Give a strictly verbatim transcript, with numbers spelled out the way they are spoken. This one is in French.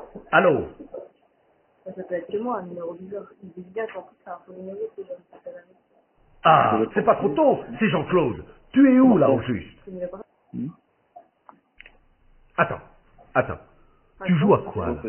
Allô? Ça peut être que moi, un numéro bizarre. Il dit bien qu'en plus, c'est un faux numéro, c'est genre, ça fait la même. Ah, c'est pas trop tôt, c'est Jean-Claude. Tu es où, là, au juste? C'est numéro. Attends, attends. Tu joues à quoi, là?